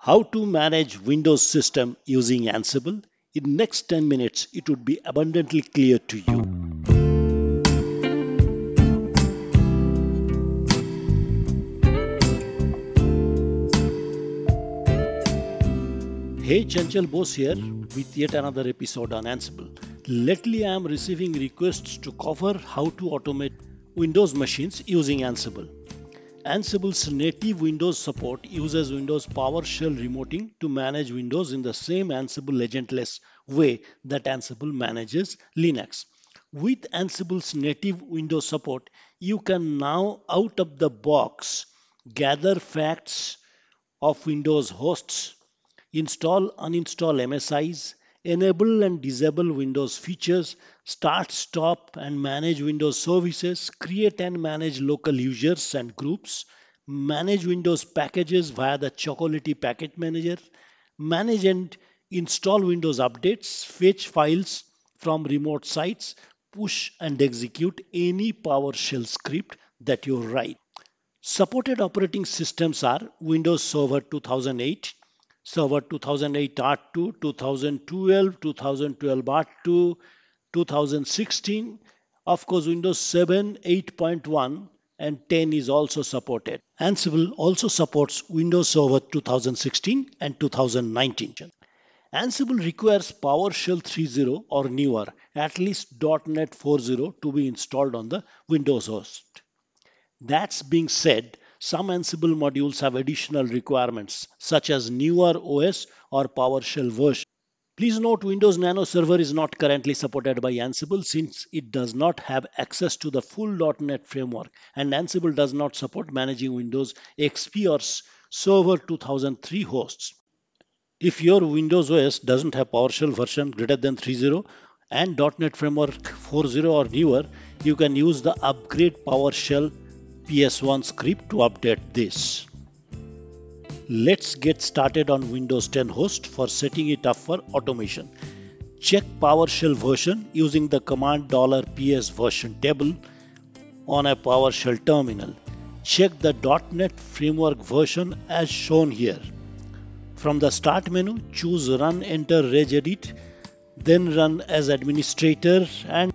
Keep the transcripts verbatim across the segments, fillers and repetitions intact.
How to manage Windows system using Ansible? In next ten minutes, it would be abundantly clear to you. Hey, Chanchal Bose here with yet another episode on Ansible. Lately, I am receiving requests to cover how to automate Windows machines using Ansible. Ansible's native Windows support uses Windows PowerShell remoting to manage Windows in the same Ansible agentless way that Ansible manages Linux. With Ansible's native Windows support, you can now out of the box gather facts of Windows hosts, install uninstall M S Is, enable and disable Windows features, start, stop and manage Windows services, create and manage local users and groups, manage Windows packages via the Chocolatey Package Manager, manage and install Windows updates, fetch files from remote sites, push and execute any PowerShell script that you write. Supported operating systems are Windows Server two thousand eight, Server two thousand eight R two, two thousand twelve, two thousand twelve R two, two thousand sixteen. Of course, Windows seven, eight point one and ten is also supported. Ansible also supports Windows Server two thousand sixteen and two thousand nineteen. Ansible requires PowerShell three point oh or newer, at least .NET four point oh to be installed on the Windows host. That's being said, some Ansible modules have additional requirements such as newer O S or PowerShell version. Please note Windows Nano Server is not currently supported by Ansible since it does not have access to the full .NET framework and Ansible does not support managing Windows X P or Server two thousand three hosts. If your Windows O S doesn't have PowerShell version greater than three point oh and .NET Framework four point oh or newer, you can use the upgrade PowerShell P S one script to update this. Let's get started on Windows ten host for setting it up for automation. Check PowerShell version using the command $ps version table on a PowerShell terminal. Check the .NET Framework version as shown here. From the Start menu, choose Run Enter regedit, then Run as Administrator and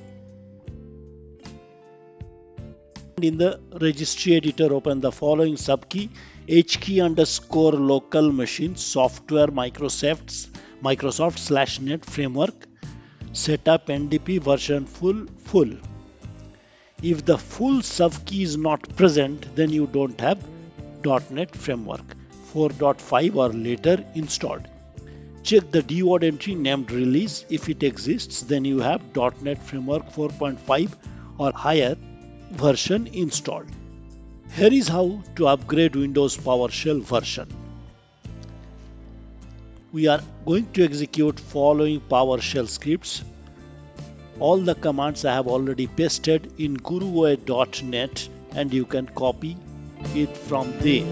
in the registry editor open the following subkey hkey underscore local machine software Microsoft Microsoft slash net framework setup N D P version full full. If the full subkey is not present, then you don't have .NET Framework four point five or later installed. Check the dword entry named release. If it exists, then you have .NET Framework four point five or higher version installed. Here is how to upgrade Windows PowerShell version. We are going to execute following PowerShell scripts. All the commands I have already pasted in guruoi dot net and you can copy it from there.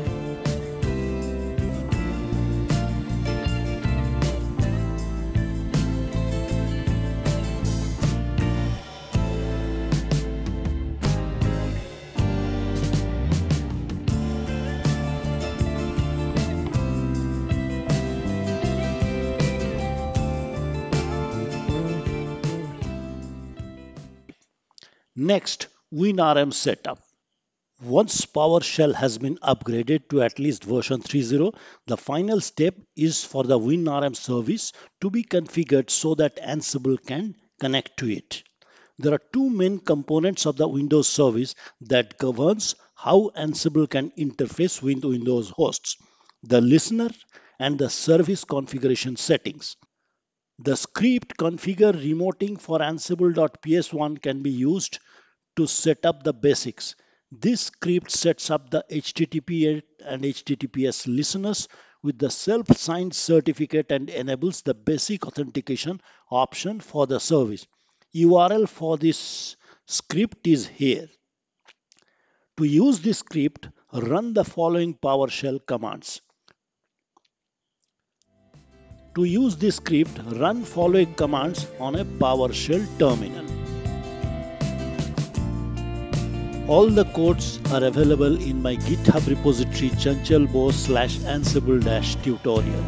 Next, WinRM setup. Once PowerShell has been upgraded to at least version three point oh, the final step is for the WinRM service to be configured so that Ansible can connect to it. There are two main components of the Windows service that governs how Ansible can interface with Windows hosts: the listener and the service configuration settings. The script configure remoting for Ansible dot P S one can be used to set up the basics. This script sets up the H T T P and H T T P S listeners with the self-signed certificate and enables the basic authentication option for the service. U R L for this script is here. To use this script, run the following PowerShell commands. To use this script, run following commands on a PowerShell terminal. All the codes are available in my GitHub repository chanchalbose slash ansible dash tutorial.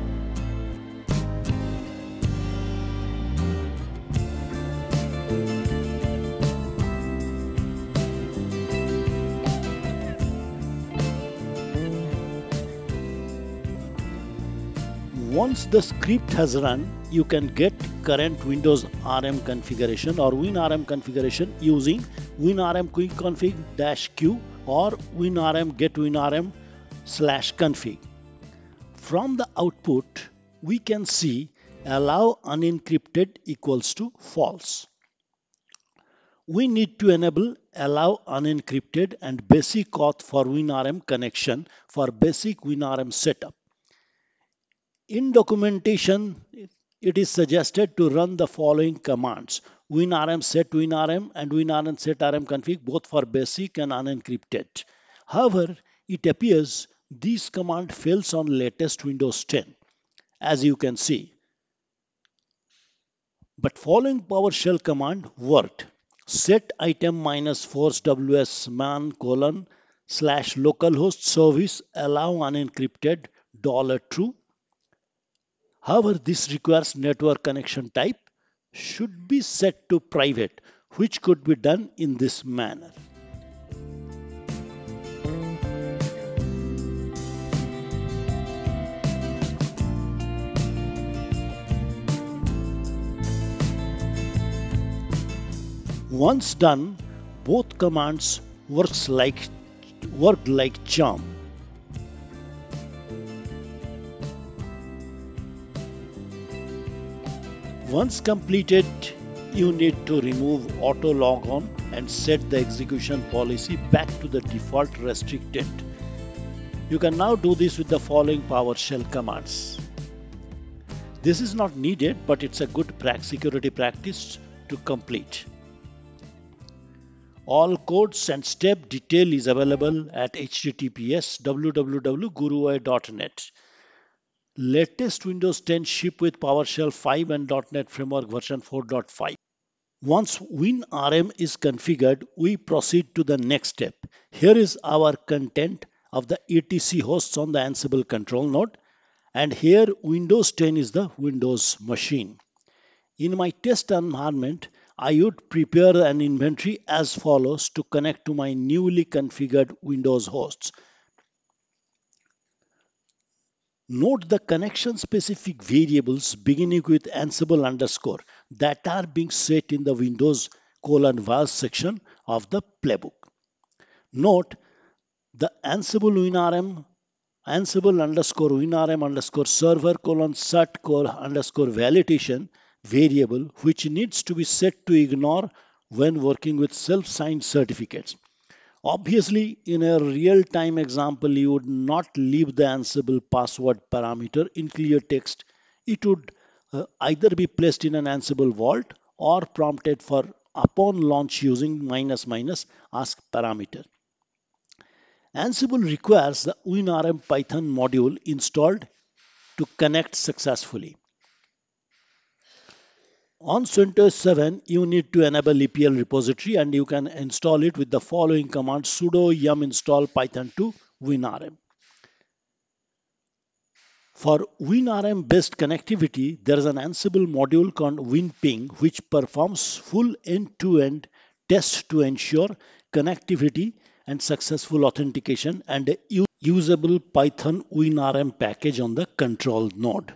Once the script has run, you can get current Windows R M configuration or WinRM configuration using WinRM quickconfig-q or WinRM getWinRM slash config. From the output, we can see allow unencrypted equals to false. We need to enable allow unencrypted and basic auth for WinRM connection for basic WinRM setup. In documentation, it is suggested to run the following commands: winrm set winrm and winrm set rmconfig, both for basic and unencrypted. However, it appears this command fails on latest Windows ten, as you can see. But following PowerShell command worked. Set item minus force ws man colon slash localhost service allow unencrypted dollar true. However, this requires network connection type should be set to private, which could be done in this manner. Once done, both commands works like worked like charm. Once completed, you need to remove auto logon and set the execution policy back to the default restricted. You can now do this with the following PowerShell commands. This is not needed, but it's a good security practice to complete. All codes and step detail is available at h t t p s w w w dot guruai dot net. Latest Windows ten ship with PowerShell five and dot net Framework version four point five. Once WinRM is configured, we proceed to the next step. Here is our content of the E T C hosts on the Ansible control node, and here Windows ten is the Windows machine. In my test environment, I would prepare an inventory as follows to connect to my newly configured Windows hosts. Note the connection specific variables beginning with Ansible underscore that are being set in the Windows colon vars section of the playbook. Note the Ansible WinRM Ansible underscore WinRM underscore server colon sat colon underscore validation variable, which needs to be set to ignore when working with self-signed certificates. Obviously, in a real-time example, you would not leave the Ansible password parameter in clear text. It would uh, either be placed in an Ansible vault or prompted for upon launch using minus minus ask parameter. Ansible requires the WinRM Python module installed to connect successfully. On CentOS seven, you need to enable E P L repository, and you can install it with the following command: sudo yum install python two winrm. For WinRM based connectivity, there is an Ansible module called WinPing, which performs full end-to-end tests to ensure connectivity and successful authentication, and a usable Python WinRM package on the control node.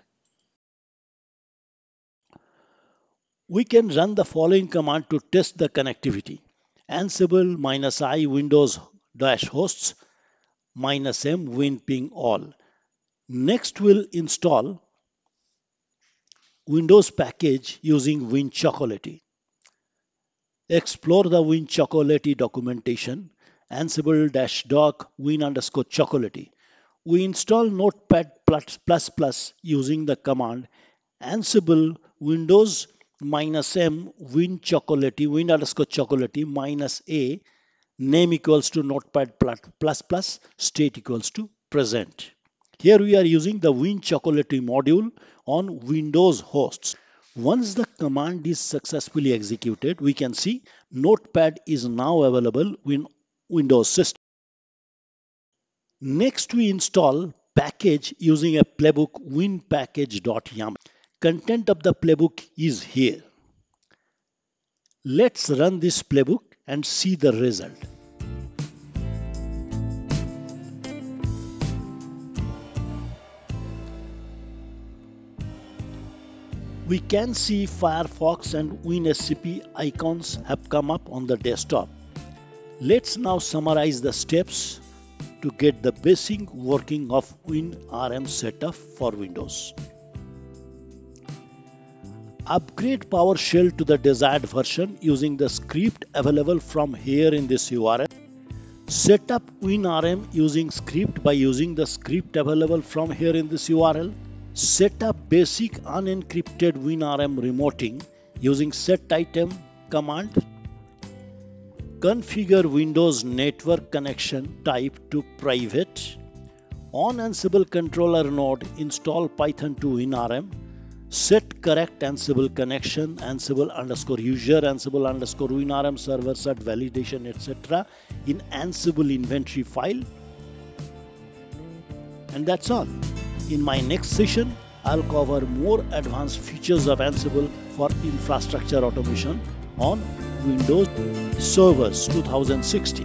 We can run the following command to test the connectivity: ansible minus i windows dash hosts minus m winping all. Next, we'll install Windows package using WinChocolate. Explore the WinChocolate documentation, ansible-doc win underscore chocolate. We install Notepad plus plus using the command ansible windows minus m win chocolate win underscore chocolate minus a name equals to notepad plus plus state equals to present. Here we are using the WinChocolate module on Windows hosts. Once the command is successfully executed, we can see Notepad is now available in Windows system. Next, we install package using a playbook winpackage.yaml. Content of the playbook is here. Let's run this playbook and see the result. We can see Firefox and WinSCP icons have come up on the desktop. Let's now summarize the steps to get the basic working of WinRM setup for Windows. Upgrade PowerShell to the desired version using the script available from here in this U R L. Set up WinRM using script by using the script available from here in this U R L. Set up basic unencrypted WinRM remoting using setitem command. Configure Windows network connection type to private. On Ansible controller node, install Python to WinRM. Set correct Ansible connection, Ansible underscore user, Ansible underscore WinRM server set validation, et cetera in Ansible inventory file. And that's all. In my next session, I'll cover more advanced features of Ansible for infrastructure automation on Windows Servers twenty sixteen.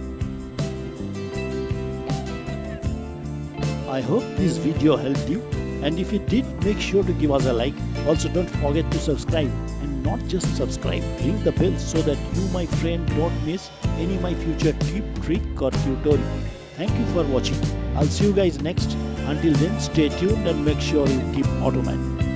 I hope this video helped you, and if it did, make sure to give us a like. Also, don't forget to subscribe, and not just subscribe, ring the bell so that you, my friend, don't miss any of my future tip, trick or tutorial. Thank you for watching. I'll see you guys next. Until then, stay tuned and make sure you keep automating.